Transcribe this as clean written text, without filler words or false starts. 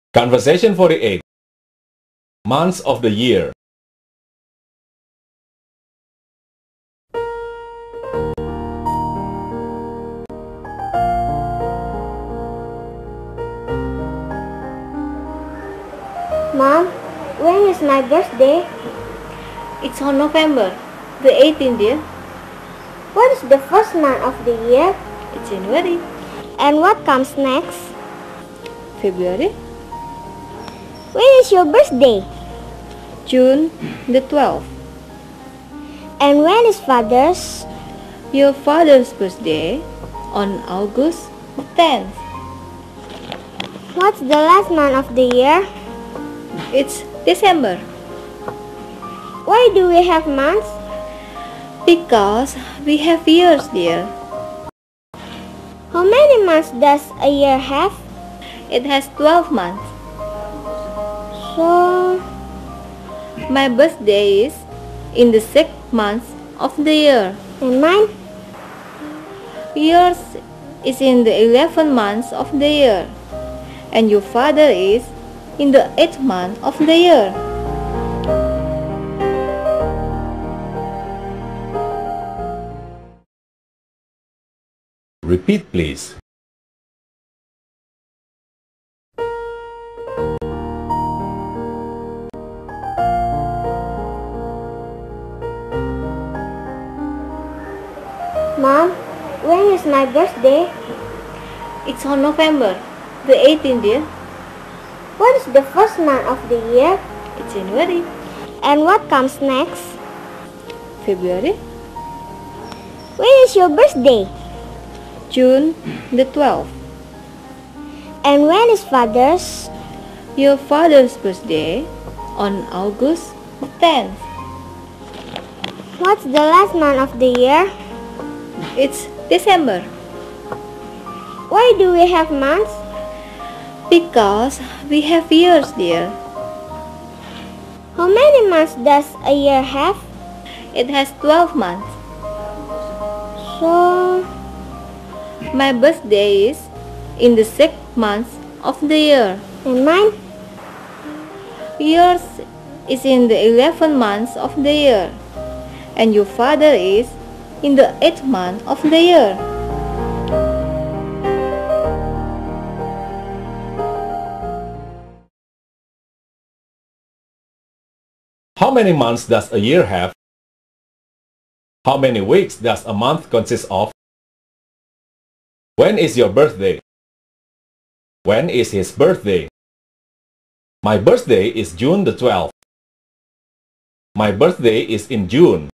Conversation 48. Months of the year. Mom, when is my birthday? It's on November the 18th, dear. What is the first month of the year? It's January. And what comes next? February. When is your birthday? June the 12th. And when is Father's? Your father's birthday on August 10th. What's the last month of the year? It's December. Why do we have months? Because we have years, dear. How many months does a year have? It has 12 months. So, My birthday is in the 6th month of the year. and mine? Yours is in the 11th month of the year. And your father is in the 8th month of the year. Repeat, please. Mom, when is my birthday? It's on November the 18th, dear. What is the first month of the year? It's January. And what comes next? February. When is your birthday? June the 12th. And when is Father's? Your father's birthday on August 10th. What's the last month of the year? It's December. Why do we have months? Because we have years, dear. How many months does a year have? It has 12 months. So, My birthday is in the 6th month of the year. and mine? Yours is in the 11th month of the year. And your father is in the 8th month of the year. How many months does a year have? How many weeks does a month consist of? When is your birthday? When is his birthday? My birthday is June the 12th. My birthday is in June.